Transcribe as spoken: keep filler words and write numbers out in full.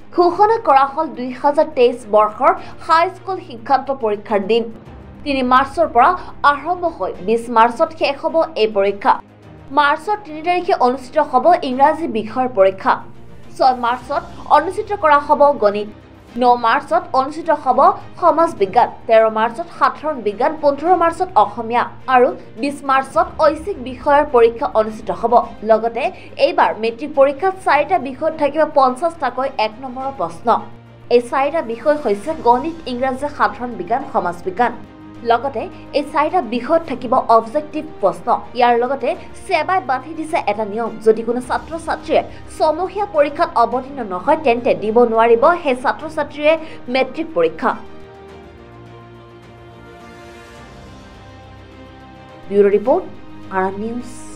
ঘোষণা কৰা হ'ল দুই হাজাৰ তেইছ বৰ্ষৰ হাইস্কুল শিক্ষান্ত পৰীক্ষাৰ দিন তিনি মাৰ্চৰ পৰা আৰম্ভ হৈ বিশ মাৰ্চত শেষ হ'ব এই পৰীক্ষা। মাৰ্চৰ তিনি তাৰিখে অনুষ্ঠিত হ'ব ইংৰাজী বিষয়ৰ পৰীক্ষা। ছয় মাৰ্চত অনুষ্ঠিত কৰা হ'ব গণিত। ন মাৰ্চত অনুষ্ঠিত হ'ব সমাজ বিজ্ঞান। তেৰ মাৰ্চত সাধাৰণ বিজ্ঞান। পোন্ধৰ মাৰ্চত অসমীয়া আৰু বিশ মাৰ্চত ঐচ্ছিক বিষয়ৰ পৰীক্ষা অনুষ্ঠিত হ'ব। লগতে এইবাৰ মেট্ৰিক পৰীক্ষাত চাৰিটা বিষয়ত থাকিব পঞ্চাছটাকৈ এক নম্বৰৰ প্ৰশ্ন। এই চাৰিটা বিষয় হৈছে গণিত, ইংৰাজী, সাধাৰণ বিজ্ঞান, সমাজ বিজ্ঞান। লগতে এই চাৰিটা বিষয়ত থাকিব অবজেক্টিভ প্ৰশ্ন। ইয়াৰ লগতে সেৱাই বান্ধি দিছে এটা নিয়ম, যদি কোনো ছাত্ৰ ছাত্ৰীয়ে ছমহীয়া পৰীক্ষাত অৱতীৰ্ণ নহয় তেন্তে দিব নোৱাৰিব সেই ছাত্ৰ ছাত্ৰীয়ে মেট্ৰিক পৰীক্ষা। Bureau report, RM news.